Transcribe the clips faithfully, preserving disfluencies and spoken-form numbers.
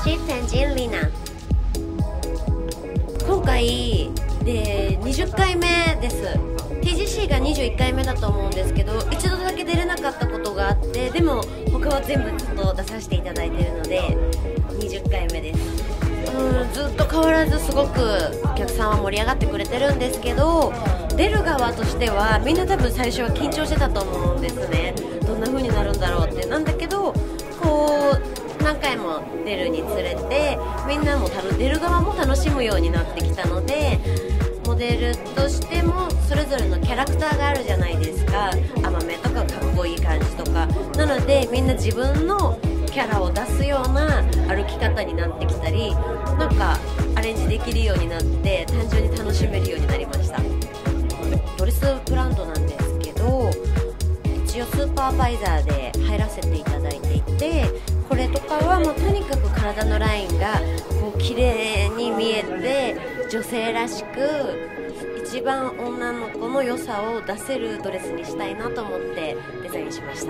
シペンジンリナ。今回でにじゅっかいめです。 ティージーシー がにじゅういっかいめだと思うんですけど、一度だけ出れなかったことがあって、でも他は全部ずっと出させていただいているのでにじゅっかいめです。うん、ずっと変わらずすごくお客さんは盛り上がってくれてるんですけど、出る側としてはみんな多分最初は緊張してたと思うんですね。どんな風になるんだろうって。なんだけどこう何回も出るにつれてみんなも多分出る側も楽しむようになってきたので、モデルとしてもそれぞれのキャラクターがあるじゃないですか。甘めとかかっこいい感じとかなので、みんな自分のキャラを出すような歩き方になってきたり、なんかアレンジできるようになって単純に楽しめるようになりました。ドレスブランドなんですけど、一応スーパーバイザーで入らせていただいていて、これとかはもうとにかく体のラインがこう綺麗に見えて女性らしく一番女の子の良さを出せるドレスにしたいなと思ってデザインしました。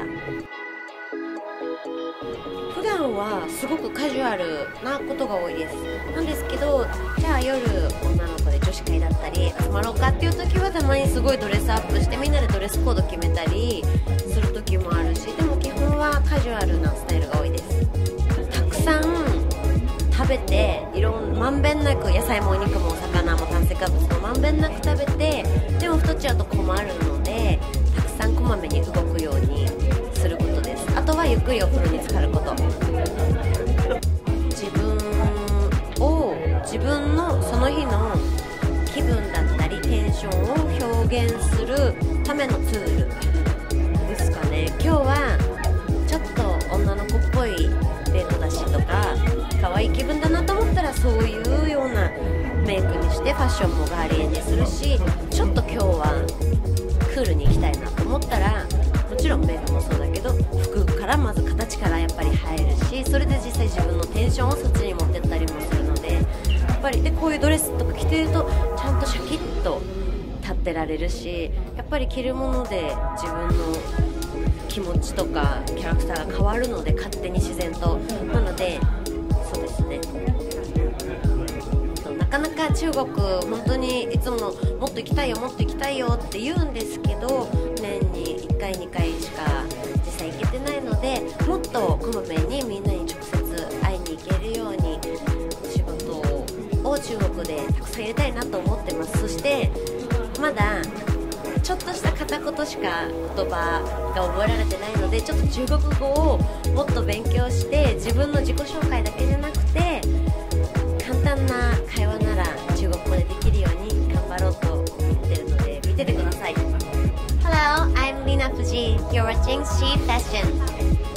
普段はすごくカジュアルなことが多いです。なんですけど、じゃあ夜女の子で女子会だったり集まろうかっていう時はたまにすごいドレスアップしてみんなでドレスコード決めたりする時もあるし、でも基本はカジュアルなスタイルが多いです。たくさん食べて、いろんまんべんなく野菜もお肉もお魚も炭水化物もまんべんなく食べて、でも太っちゃうと困るのでたくさんこまめに動くようにすることです。あとはゆっくりお風呂に浸かること。自分を自分のその日の気分だったりテンションを表現するためのツールですかね。今日はちょっと女の子っぽいデートだしとか可愛い気分だなと思ったらそういうようなメイクにしてファッションもガーリーにするし、ちょっと今日はクールに行きたいなと思ったらもちろんメイクもそうだけど服からまず形からやっぱり入るし、それで実際自分のテンションをそっちに持ってったりもするので、やっぱりでこういうドレスとか着てるとちゃんとシャキッと立ってられるし、やっぱり着るもので自分の気持ちとかキャラクターが変わるので、勝手に自然と。なのでそうですね、なかなか中国本当にいつものもっと行きたいよもっと行きたいよって言うんですけど、年にいっかいにかいしか実際行けてないので、もっとこまめにみんなに直接会いに行けるようにお仕事を中国でたくさん入れたいなと思ってます。そしてまだちょっとした片言しか言葉が覚えられてないので、ちょっと中国語をもっと勉強して自分の自己紹介だけじゃなくて簡単な会話なら中国語でできるように頑張ろうと思ってるので見ててください。 Hello, I'm Lina Fuji. You're watching She Fashion.